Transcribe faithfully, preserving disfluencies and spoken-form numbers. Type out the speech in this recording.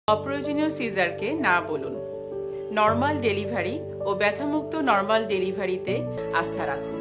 অপ্রয়োজনীয় সিজারকে না বলুন। নর্মাল ডেলিভারি ও ব্যথামুক্ত নর্মাল ডেলিভারিতে আস্থা রাখুন।